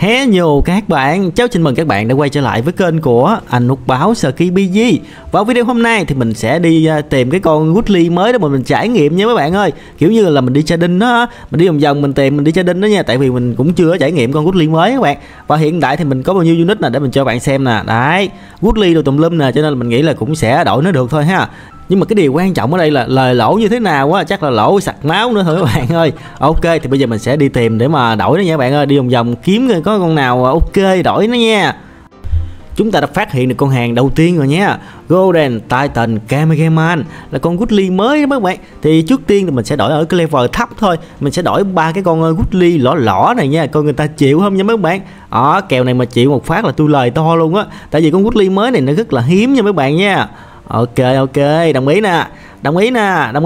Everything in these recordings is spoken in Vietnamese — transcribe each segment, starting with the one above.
Hello các bạn, cháu xin mừng các bạn đã quay trở lại với kênh của anh Út Báo SkiBG. Vào video hôm nay thì mình sẽ đi tìm cái con Woodley mới đó mà mình trải nghiệm nha mấy bạn ơi. Kiểu như là mình đi Chadin đó, mình đi vòng vòng mình tìm mình đi Chadin đó nha. Tại vì mình cũng chưa có trải nghiệm con Woodley mới các bạn. Và hiện tại thì mình có bao nhiêu unit nè để mình cho bạn xem nè. Đấy, Woodley đồ tùm lum nè, cho nên là mình nghĩ là cũng sẽ đổi nó được thôi ha. Nhưng mà cái điều quan trọng ở đây là lời lỗ như thế nào á, chắc là lỗ sặc máu nữa thôi các bạn ơi. Ok, thì bây giờ mình sẽ đi tìm để mà đổi nó nha các bạn ơi, đi vòng vòng kiếm có con nào ok đổi nó nha. Chúng ta đã phát hiện được con hàng đầu tiên rồi nha, Golden Titan Kamehameha, là con Woodley mới đó các bạn. Thì trước tiên thì mình sẽ đổi ở cái level thấp thôi, mình sẽ đổi ba cái con Woodley lỏ lỏ này nha, coi người ta chịu không nha mấy bạn. Kèo này mà chịu một phát là tôi lời to luôn á, tại vì con Woodley mới này nó rất là hiếm nha mấy bạn nha. Ok, đồng ý nè, đồng ý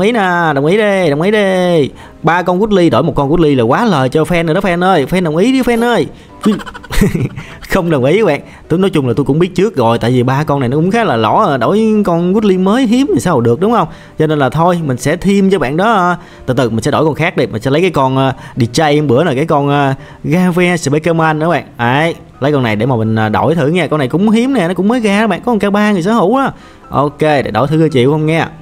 đi. Ba con Woodley đổi một con Woodley là quá lời cho fan rồi đó fan ơi, fan đồng ý đi fan ơi. Không đồng ý các bạn. Tôi nói chung là tôi cũng biết trước rồi, tại vì ba con này nó cũng khá là lỏ, đổi con Woodley mới hiếm thì sao được đúng không? Cho nên là thôi mình sẽ thêm cho bạn đó. Từ từ mình sẽ đổi con khác đi, mình sẽ lấy cái con DJ bữa là cái con Gave Speakerman nữa các bạn. Đấy, lấy con này để mà mình đổi thử nha. Con này cũng hiếm nè, nó cũng mới ra các bạn, có con K3 người sở hữu đó. Ok, để đổi thử coi chịu không nha.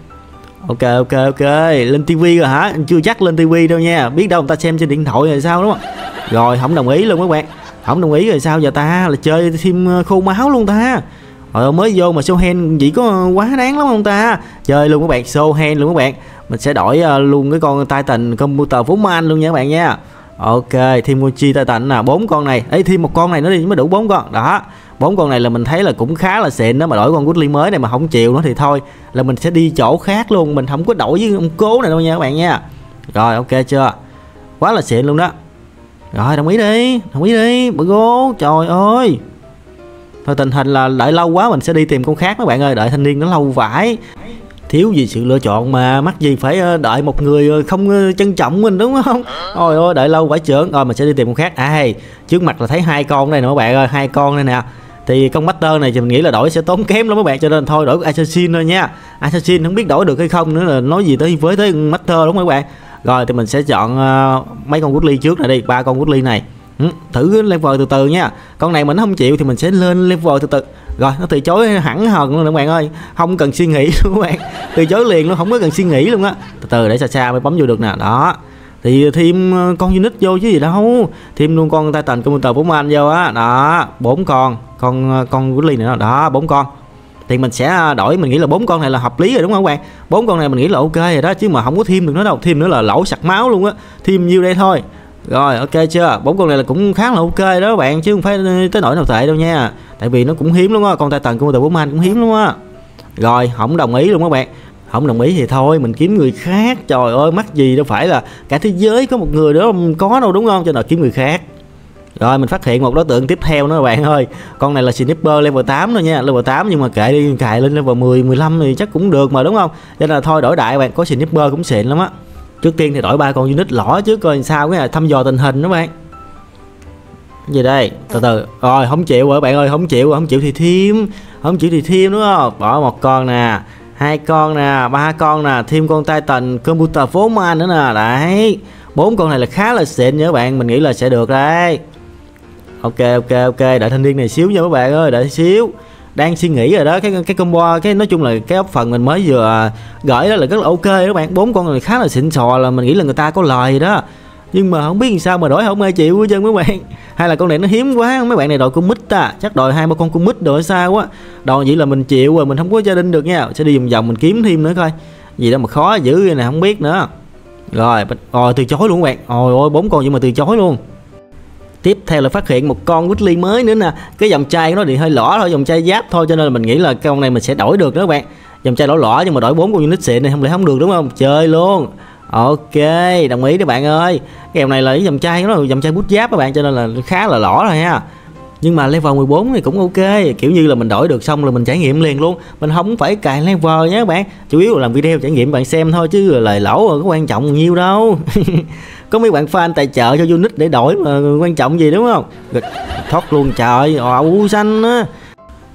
Ok, lên tivi rồi hả? Chưa chắc lên tivi đâu nha, biết đâu người ta xem trên điện thoại rồi sao đúng không? Rồi không đồng ý luôn các bạn, không đồng ý rồi sao giờ ta, là chơi thêm khô máu luôn ta. Mới vô mà show hand chỉ có quá đáng lắm không ta. Chơi luôn các bạn, show hand luôn các bạn. Mình sẽ đổi luôn cái con Titan Computer Phú Man luôn nha các bạn nha. Ok, thêm con Chi Titan nè, 4 con này. Ấy thêm một con này nữa đi mới đủ 4 con. Đó, 4 con này là mình thấy là cũng khá là xịn đó, mà đổi con Woodley mới này mà không chịu nữa thì thôi là mình sẽ đi chỗ khác luôn, mình không có đổi với ông cố này đâu nha các bạn nha. Rồi ok chưa? Quá là xịn luôn đó. Rồi đồng ý đi bự gố, trời ơi. Thôi tình hình là đợi lâu quá, mình sẽ đi tìm con khác các bạn ơi, đợi thanh niên nó lâu vãi. Thiếu gì sự lựa chọn mà mắc gì phải đợi một người không trân trọng mình đúng không? Ôi ôi, đợi lâu vãi chưởng. Rồi mình sẽ đi tìm con khác. Trước mặt là thấy hai con này nè các bạn ơi, hai con đây nè. Thì con Master này thì mình nghĩ là đổi sẽ tốn kém lắm các bạn, cho nên thôi đổi Assassin thôi nha. Assassin không biết đổi được hay không nữa, là nói gì tới Master đúng không các bạn? Rồi thì mình sẽ chọn mấy con Woodley trước này đi, ba con Woodley này. Thử level từ từ nha. Con này mà nó không chịu thì mình sẽ lên level từ từ. Rồi nó từ chối hẳn hần luôn các bạn ơi, không cần suy nghĩ luôn các bạn, từ chối liền luôn, không có cần suy nghĩ luôn á. Từ từ để xa mới bấm vô được nè. Đó thì thêm con unit vô chứ gì đâu, thêm luôn con Titan Computer Phú Man vô á. Đó 4 con Woodley này đó, 4 con thì mình sẽ đổi. Mình nghĩ là 4 con này là hợp lý rồi đúng không các bạn? 4 con này mình nghĩ là ok rồi đó, chứ mà không có thêm được nữa đâu, thêm nữa là lỗ sặc máu luôn á. Thêm nhiêu đây thôi. Rồi ok chưa? 4 con này là cũng khá là ok đó các bạn, chứ không phải tới nỗi nào tệ đâu nha, tại vì nó cũng hiếm lắm á, con Titan của Phú Man cũng hiếm lắm á. Rồi không đồng ý luôn các bạn, không đồng ý thì thôi mình kiếm người khác. Trời ơi, mắc gì đâu phải là cả thế giới có một người đó có đâu đúng không, cho nên kiếm người khác. Rồi mình phát hiện một đối tượng tiếp theo nữa các bạn ơi. Con này là Sniper level 8 thôi nha, level 8 nhưng mà kệ đi, cài lên level 10, 15 thì chắc cũng được mà đúng không? Cho nên là thôi đổi đại các bạn, có Sniper cũng xịn lắm á. Trước tiên thì đổi ba con unit lỏ trước coi sao, cái này thăm dò tình hình đó bạn. Gì đây? Từ từ. Rồi không chịu rồi các bạn ơi, không chịu thì thêm đúng không? Bỏ một con nè, hai con nè, ba con nè, thêm con Titan Computer Phú Man nữa nè. Đấy, 4 con này là khá là xịn nha các bạn, mình nghĩ là sẽ được đấy. Ok, đợi thanh niên này xíu nha các bạn ơi, đợi xíu. Đang suy nghĩ rồi đó, cái combo, cái nói chung là cái phần mình mới vừa gửi đó là rất là ok đó các bạn. 4 con này khá là xịn sò, là mình nghĩ là người ta có lời đó, nhưng mà không biết làm sao mà đổi không ai chịu hết trơn mấy bạn. Hay là con này nó hiếm quá, mấy bạn này đòi con mít ta, chắc đòi 2-3 con mít rồi sao á. Đòi vậy là mình chịu rồi, mình không có gia đình được nha. Sẽ đi vòng vòng mình kiếm thêm nữa coi gì đâu mà khó dữ vậy này, không biết nữa. Rồi từ chối luôn các bạn. Ôi 4 con vậy mà từ chối luôn. Tiếp theo là phát hiện một con Woodley mới nữa nè. Cái dòng chai nó thì hơi lỏ thôi, dòng chai giáp thôi, cho nên là mình nghĩ là con này mình sẽ đổi được đó các bạn. Dòng chai lỏ nhưng mà đổi 4 con unit xịn này không lẽ không được đúng không? Chơi luôn. Ok, đồng ý đó bạn ơi. Cái này là cái dòng chai nó là dòng chai bút giáp các bạn, cho nên là khá là lỏ rồi ha. Nhưng mà level 14 thì cũng ok, kiểu như là mình đổi được xong là mình trải nghiệm liền luôn, mình không phải cài level nhé các bạn, chủ yếu là làm video trải nghiệm bạn xem thôi, chứ lời lỗ có quan trọng nhiều đâu. Có mấy bạn fan tài trợ cho unit để đổi mà quan trọng gì đúng không? Thoát luôn trời, ẩu xanh á.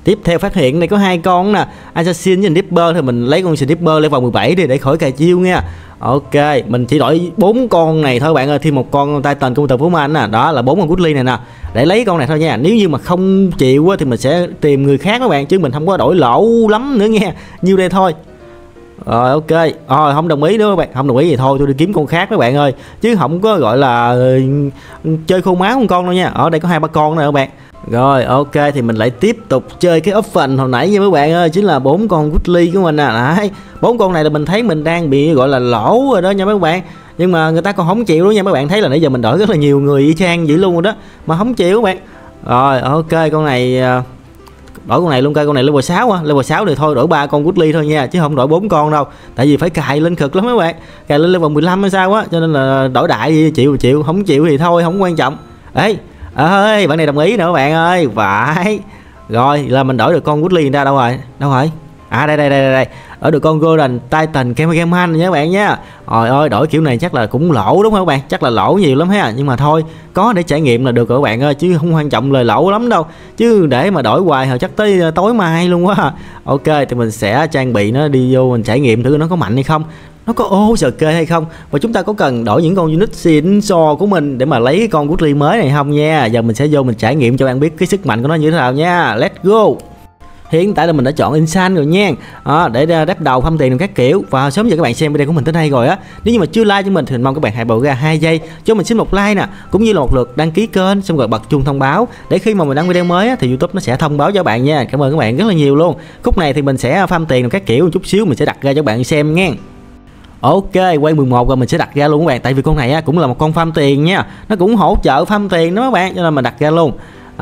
Tiếp theo phát hiện này có 2 con nè, Assassin với Sniper, thì mình lấy con Sniper level 17 đi để khỏi cài chiêu nha. Ok, mình chỉ đổi 4 con này thôi bạn ơi, thêm một con Titan công tử Phú Anh nè, đó là 4 con Woodley này nè, để lấy con này thôi nha. Nếu như mà không chịu thì mình sẽ tìm người khác các bạn, chứ mình không có đổi lỗ lắm nữa nha. Nhiêu đây thôi. Rồi ok, rồi không đồng ý nữa các bạn, không đồng ý thì thôi tôi đi kiếm con khác các bạn ơi, chứ không có gọi là chơi khô máu con đâu nha. Ở đây có 2-3 con này các bạn. Rồi ok, thì mình lại tiếp tục chơi cái option hồi nãy nha các bạn ơi, chính là 4 con Woodley của mình nè. Đấy, 4 con này là mình thấy mình đang bị gọi là lỗ rồi đó nha các bạn. Nhưng mà người ta còn không chịu đó nha các bạn, thấy là nãy giờ mình đổi rất là nhiều người y chang dữ luôn rồi đó mà không chịu các bạn. Rồi ok, con này đổi con này luôn coi, con này level 6 á, level 6 thì thôi đổi 3 con Woodley thôi nha, chứ không đổi 4 con đâu. Tại vì phải cài lên cực lắm các bạn, cài lên level 15 hay sao á, cho nên là đổi đại gì chịu, không chịu thì thôi, không quan trọng. Ê ơi, bạn này đồng ý nữa các bạn ơi, phải. Rồi là mình đổi được con Woodley ra đâu rồi? Đâu rồi? À đây. Ở được con Golden Titan Cameraman nha các bạn nha. Rồi ơi, đổi kiểu này chắc là cũng lỗ đúng không các bạn? Chắc là lỗ nhiều lắm ha. Nhưng mà thôi, có để trải nghiệm là được rồi các bạn ơi, chứ không quan trọng lời lỗ lắm đâu. Chứ để mà đổi hoài hồi chắc tới tối mai luôn quá. Ok, thì mình sẽ trang bị nó đi vô mình trải nghiệm thử nó có mạnh hay không, nó có ô sờ kê hay không, và chúng ta có cần đổi những con unit xịn sò của mình để mà lấy con Woodley mới này không nha. Giờ mình sẽ vô mình trải nghiệm cho bạn biết cái sức mạnh của nó như thế nào nha. Let's go. Hiện tại là mình đã chọn Insan rồi nha, để đáp đầu thăm tiền các kiểu. Và sớm giờ các bạn xem video của mình tới đây rồi á, nếu như mà chưa like cho mình thì mình mong các bạn hãy bầu ra 2 giây cho mình xin một like nè, cũng như là một lượt đăng ký kênh, xong rồi bật chuông thông báo để khi mà mình đăng video mới á, thì YouTube nó sẽ thông báo cho bạn nha. Cảm ơn các bạn rất là nhiều luôn. Khúc này thì mình sẽ farm tiền các kiểu một chút xíu, mình sẽ đặt ra cho bạn xem nha. Ok, quay 11 rồi mình sẽ đặt ra luôn các bạn, tại vì con này á, cũng là một con farm tiền nha, nó cũng hỗ trợ farm tiền đó các bạn, cho nên mình đặt ra luôn.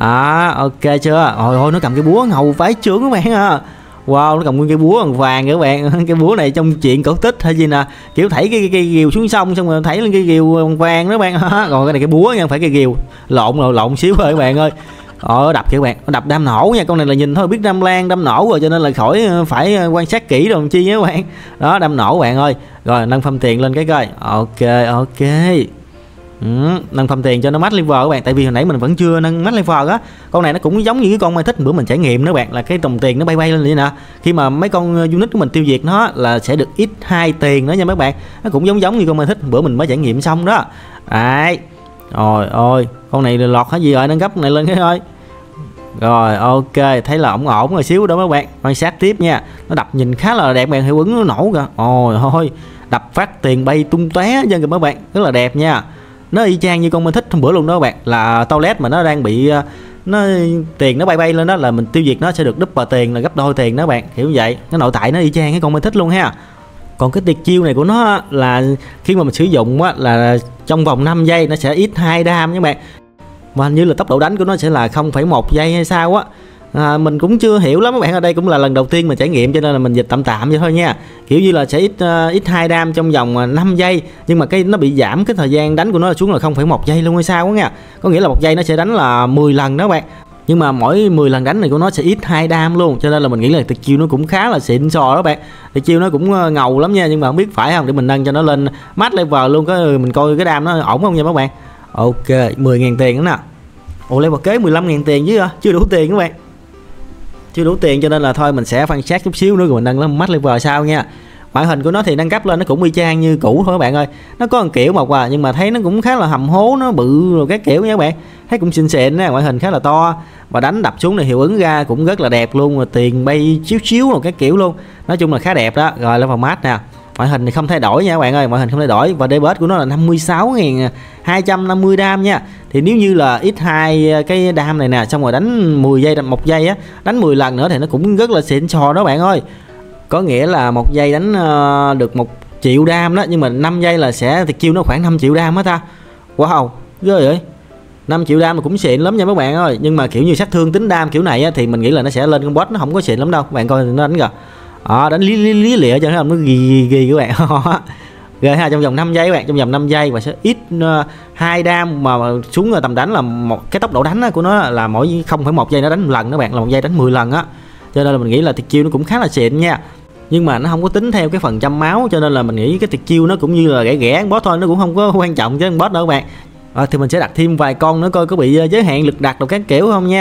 Ok chưa? Ôi nó cầm cái búa ngầu vái chướng các bạn à. Wow, nó cầm nguyên cái búa bằng vàng các bạn. Cái búa này trong chuyện cổ tích hay gì nè, kiểu thảy cái gìu xuống sông xong rồi thảy lên cái gìu bằng vàng đó các bạn. Còn cái này cái búa nha, phải cái gìu lộn xíu thôi các bạn ơi. Đập kìa các bạn, đập đam nổ nha. Con này là nhìn thôi biết đam lan đam nổ rồi, cho nên là khỏi phải quan sát kỹ đồng chi nhé các bạn. Đó, đam nổ bạn ơi. Rồi nâng farm tiền lên cái coi. Ok. Nâng farm tiền cho nó max level các bạn, tại vì hồi nãy mình vẫn chưa nâng max level á. Con này nó cũng giống như cái con mai thích bữa mình trải nghiệm nữa bạn, là cái đồng tiền nó bay lên vậy nè. Khi mà mấy con unit của mình tiêu diệt nó là sẽ được x2 tiền nữa nha mấy bạn. Nó cũng giống như con mai thích bữa mình mới trải nghiệm xong đó. Đấy. Ôi con này lọt hả gì rồi, nâng cấp này lên cái thôi. Rồi ok, thấy là ổn rồi xíu đó mấy bạn. Quan sát tiếp nha. Nó đập nhìn khá là đẹp bạn, hiệu ứng nó nổ kìa. Thôi, đập phát tiền bay tung tóe trên kìa mấy bạn, rất là đẹp nha. Nó y chang như con mình thích hôm bữa luôn đó các bạn, là toilet mà nó đang bị tiền nó bay lên đó, là mình tiêu diệt nó sẽ được double tiền, là gấp đôi tiền đó các bạn, kiểu như vậy. Nó nội tại nó y chang cái con mình thích luôn ha. Còn cái tuyệt chiêu này của nó là khi mà mình sử dụng á, là trong vòng 5 giây nó sẽ x2 đam các bạn, mà hình như là tốc độ đánh của nó sẽ là 0,1 giây hay sao á. Mình cũng chưa hiểu lắm các bạn, ở đây cũng là lần đầu tiên mình trải nghiệm cho nên là mình dịch tạm vậy thôi nha. Kiểu như là sẽ x2 đam trong vòng 5 giây, nhưng mà cái nó bị giảm cái thời gian đánh của nó xuống là 0,1 giây luôn hay sao á nha. Có nghĩa là 1 giây nó sẽ đánh là 10 lần đó các bạn, nhưng mà mỗi 10 lần đánh này của nó sẽ x2 đam luôn, cho nên là mình nghĩ là tuyệt chiêu nó cũng khá là xịn sò đó các bạn. Tuyệt chiêu nó cũng ngầu lắm nha, nhưng mà không biết phải không, để mình nâng cho nó lên max level luôn, mình coi cái đam nó ổn không nha các bạn. Ok, 10.000 tiền đó nè. Level kế 15.000 tiền chứ chưa đủ tiền các bạn, chưa đủ tiền, cho nên là thôi mình sẽ phân sát chút xíu nữa rồi mình nâng lên max level sau nha. Ngoại hình của nó thì nâng cấp lên nó cũng y chang như cũ thôi các bạn ơi, nó có một kiểu mộc nhưng mà thấy nó cũng khá là hầm hố, nó bự rồi các kiểu nha các bạn, thấy cũng xinh xịn nha, ngoại hình khá là to, và đánh đập xuống này hiệu ứng ra cũng rất là đẹp luôn, rồi tiền bay xíu rồi các kiểu luôn, nói chung là khá đẹp đó. Rồi level max nè, ngoại hình thì không thay đổi nha các bạn ơi, ngoại hình không thay đổi, và DPS của nó là 56.250 đam nha. Thì nếu như là x2 cái đam này nè, xong rồi đánh 10 giây 1 giây á, đánh 10 lần nữa thì nó cũng rất là xịn sò đó bạn ơi. Có nghĩa là 1 giây đánh được 1 triệu đam đó, nhưng mà 5 giây là sẽ thì chiêu nó khoảng 5 triệu đam hết ta. Wow, ghê vậy. 5 triệu đam là cũng xịn lắm nha các bạn ơi, nhưng mà kiểu như sát thương tính đam kiểu này á, thì mình nghĩ là nó sẽ lên con boss nó không có xịn lắm đâu. Các bạn coi nó đánh kìa. Đánh lý lịa cho nó ghi các bạn. Rồi ha, trong vòng 5 giây các bạn, trong vòng 5 giây và sẽ ít 2 đam mà xuống tầm đánh là một cái tốc độ đánh của nó là mỗi 0,1 giây nó đánh 1 lần các bạn, là 1 giây đánh 10 lần á. Cho nên là mình nghĩ là tuyệt chiêu nó cũng khá là xịn nha. Nhưng mà nó không có tính theo cái phần trăm máu, cho nên là mình nghĩ cái tuyệt chiêu nó cũng như là ghẻ boss thôi, nó cũng không có quan trọng với boss đâu các bạn. Thì mình sẽ đặt thêm vài con nữa coi có bị giới hạn lực đặt đồ các kiểu không nha.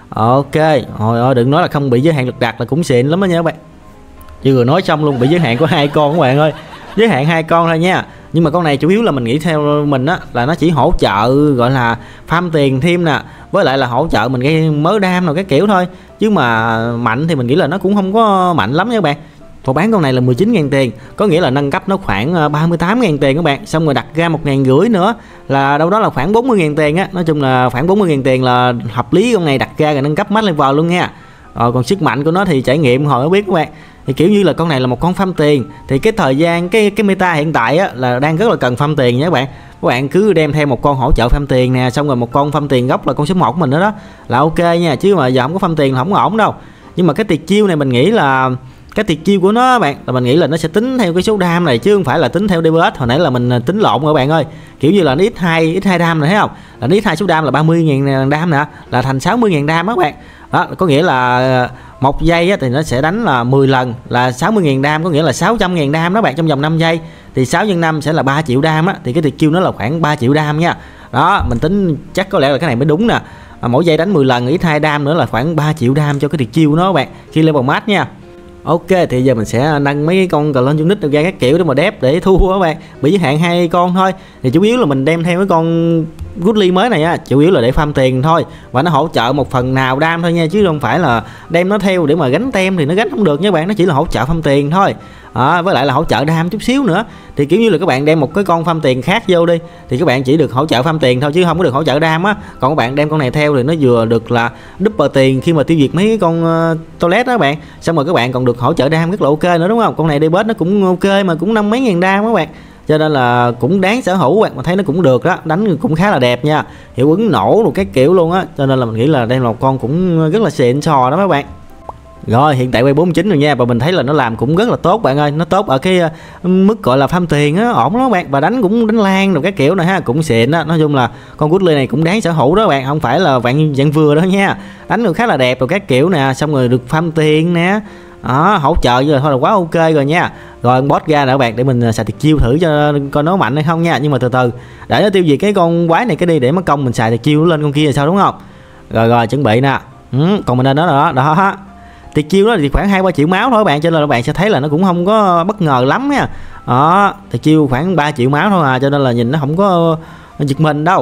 Ok, hồi ơi đừng nói là không bị giới hạn lực đặt là cũng xịn lắm đó nha các bạn. Chưa vừa nói xong luôn, bị giới hạn có 2 con các bạn ơi. Giới hạn 2 con thôi nha. Nhưng mà con này chủ yếu là mình nghĩ theo mình á là nó chỉ hỗ trợ gọi là farm tiền thêm nè, với lại là hỗ trợ mình gây mớ đam nào cái kiểu thôi. Chứ mà mạnh thì mình nghĩ là nó cũng không có mạnh lắm nha các bạn. Và bán con này là 19.000 tiền, có nghĩa là nâng cấp nó khoảng 38.000 tiền các bạn. Xong rồi đặt ra 1.500 nữa là đâu đó là khoảng 40.000 tiền á. Nói chung là khoảng 40.000 tiền là hợp lý, con này đặt ra rồi nâng cấp max level luôn nha. Còn sức mạnh của nó thì trải nghiệm hồi mới biết các bạn. Thì kiểu như là con này là một con farm tiền, thì cái thời gian cái meta hiện tại á là đang rất là cần farm tiền nha các bạn. Các bạn cứ đem theo một con hỗ trợ farm tiền nè, xong rồi một con farm tiền gốc là con số 1 của mình đó là ok nha, chứ mà giờ không có farm tiền là không ổn đâu. Nhưng mà cái tuyệt chiêu này mình nghĩ là cái tuyệt chiêu của nó bạn là mình nghĩ là nó sẽ tính theo cái số đam này chứ không phải là tính theo DPS. Hồi nãy là mình tính lộn rồi các bạn ơi, kiểu như là nó x2 đam này thấy không, là nó x2 số đam là 30.000 đam nè, là thành 60.000 đam đó các bạn. Đó có nghĩa là 1 giây á, thì nó sẽ đánh là 10 lần là 60.000 đam, có nghĩa là 600.000 đam đó bạn, trong vòng 5 giây thì 6 x 5 sẽ là 3 triệu đam á, thì cái tuyệt chiêu nó là khoảng 3 triệu đam nha. Đó mình tính chắc có lẽ là cái này mới đúng nè. Mỗi giây đánh 10 lần x2 đam nữa là khoảng 3 triệu đam cho cái tuyệt chiêu của nó các bạn khi level max nha. Ok thì giờ mình sẽ nâng mấy cái con cờ lên unit ra các kiểu để mà đép để thua các bạn, bị giới hạn 2 con thôi. Thì chủ yếu là mình đem theo cái con Goodly mới này á, chủ yếu là để farm tiền thôi, và nó hỗ trợ một phần nào đam thôi nha, chứ không phải là đem nó theo để mà gánh tem thì nó gánh không được nha bạn, nó chỉ là hỗ trợ farm tiền thôi. Với lại là hỗ trợ đam chút xíu nữa. Thì kiểu như là các bạn đem một cái con farm tiền khác vô đi thì các bạn chỉ được hỗ trợ farm tiền thôi chứ không có được hỗ trợ đam á. Còn các bạn đem con này theo thì nó vừa được là double tiền khi mà tiêu diệt mấy cái con toilet đó các bạn, xong rồi các bạn còn được hỗ trợ đam rất là ok nữa đúng không. Con này DPS nó cũng ok mà cũng 50 mấy ngàn đam các bạn, cho nên là cũng đáng sở hữu bạn. Mà thấy nó cũng được đó, đánh cũng khá là đẹp nha, hiệu ứng nổ rồi các kiểu luôn á, cho nên là mình nghĩ là đây là một con cũng rất là xịn sò đó các bạn. Rồi hiện tại quay 49 rồi nha, và mình thấy là nó làm cũng rất là tốt bạn ơi, nó tốt ở cái mức gọi là farm tiền á, ổn lắm các bạn, và đánh cũng đánh lan rồi các kiểu này ha, cũng xịn đó. Nói chung là con Woodley này cũng đáng sở hữu đó bạn, không phải là dạng vừa đó nha, đánh được khá là đẹp rồi các kiểu nè, xong rồi được farm tiền nè. Hỗ trợ rồi thôi là quá ok rồi nha. Rồi boss ra nữa bạn, để mình xài tuyệt chiêu thử cho coi nó mạnh hay không nha. Nhưng mà từ từ để nó tiêu diệt cái con quái này cái đi, để mất công mình xài tuyệt chiêu lên con kia là sao đúng không. Rồi chuẩn bị nè. Còn mình lên đó tuyệt chiêu đó thì khoảng 2-3 triệu máu thôi bạn, cho nên là bạn sẽ thấy là nó cũng không có bất ngờ lắm nha. Tuyệt chiêu khoảng 3 triệu máu thôi à, cho nên là nhìn nó không có giật mình đâu.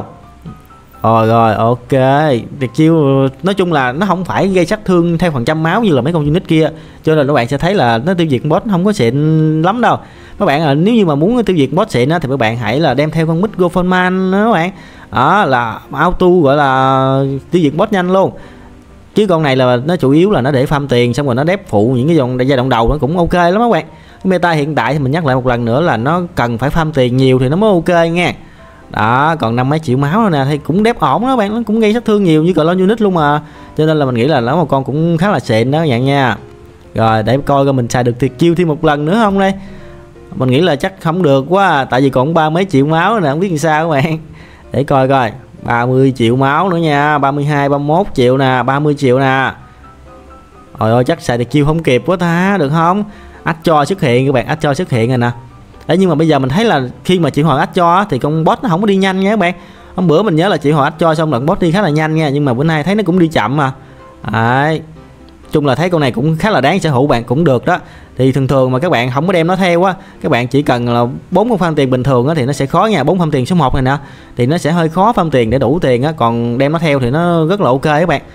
Rồi ok, tuyệt chiêu nói chung là nó không phải gây sát thương theo phần trăm máu như là mấy con unit kia, cho nên các bạn sẽ thấy là nó tiêu diệt boss không có xịn lắm đâu. Các bạn nếu như mà muốn tiêu diệt boss xịn á, thì các bạn hãy là đem theo con Mid Goldman đó các bạn. Là auto gọi là tiêu diệt boss nhanh luôn. Chứ con này là nó chủ yếu là nó để farm tiền, xong rồi nó đép phụ những cái giai đoạn đầu nó cũng ok lắm các bạn. Meta hiện tại thì mình nhắc lại một lần nữa là nó cần phải farm tiền nhiều thì nó mới ok nha. Đó còn 5 mấy triệu máu rồi nè, thì cũng đép ổn đó bạn, nó cũng gây sát thương nhiều như Clone Unit luôn mà, cho nên là mình nghĩ là nó một con cũng khá là xịn đó dạng nha. Rồi để coi coi mình xài được tuyệt chiêu thêm một lần nữa không đây. Mình nghĩ là chắc không được quá, tại vì còn 30 mấy triệu máu nè, không biết làm sao các bạn. Để coi 30 triệu máu nữa nha, 32 31 triệu nè, 30 triệu nè. Trời ơi chắc xài tuyệt chiêu không kịp quá ta, được không? Ách cho xuất hiện các bạn, ách cho xuất hiện rồi nè. Đấy, nhưng mà bây giờ mình thấy là khi mà triệu hồi ách cho thì con boss nó không có đi nhanh nha các bạn. Hôm bữa mình nhớ là triệu hồi ách cho xong lần boss đi khá là nhanh nha, nhưng mà bữa nay thấy nó cũng đi chậm mà. Đấy, chung là thấy con này cũng khá là đáng sở hữu bạn, cũng được đó. Thì thường mà các bạn không có đem nó theo á, các bạn chỉ cần là 4 con farm tiền bình thường á thì nó sẽ khó nha. 4 farm tiền số 1 này nè thì nó sẽ hơi khó farm tiền để đủ tiền á, còn đem nó theo thì nó rất là ok các bạn.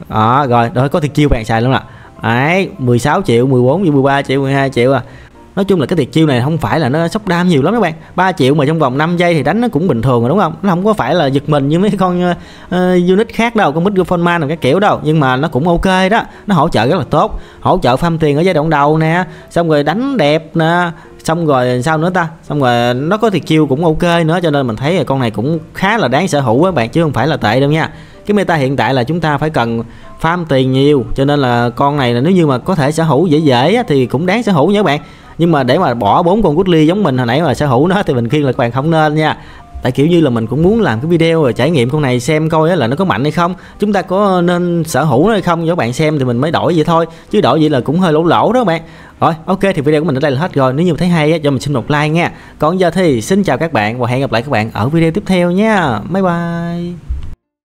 Rồi có tuyệt chiêu bạn xài luôn nè. Đấy, 16 triệu, 14 triệu, 13 triệu, 12 triệu à. Nói chung là cái tuyệt chiêu này không phải là nó sốc đam nhiều lắm các bạn. 3 triệu mà trong vòng 5 giây thì đánh nó cũng bình thường rồi đúng không? Nó không có phải là giật mình như mấy con unit khác đâu, con Mid Goldman rồi các kiểu đâu, nhưng mà nó cũng ok đó. Nó hỗ trợ rất là tốt, hỗ trợ farm tiền ở giai đoạn đầu nè, xong rồi đánh đẹp nè, xong rồi sao nữa ta, xong rồi nó có tuyệt chiêu cũng ok nữa, cho nên mình thấy là con này cũng khá là đáng sở hữu các bạn, chứ không phải là tệ đâu nha. Cái meta hiện tại là chúng ta phải cần farm tiền nhiều, cho nên là con này là nếu như mà có thể sở hữu dễ á, thì cũng đáng sở hữu nha các bạn. Nhưng mà để mà bỏ 4 con Woodley giống mình hồi nãy mà sở hữu nó thì mình khuyên là các bạn không nên nha. Tại kiểu như là mình cũng muốn làm cái video rồi trải nghiệm con này xem coi là nó có mạnh hay không, chúng ta có nên sở hữu nó hay không cho các bạn xem thì mình mới đổi vậy thôi, chứ đổi vậy là cũng hơi lỗ đó các bạn. Rồi ok thì video của mình ở đây là hết rồi. Nếu như thấy hay cho mình xin một like nha. Còn giờ thì xin chào các bạn và hẹn gặp lại các bạn ở video tiếp theo nha. Bye bye.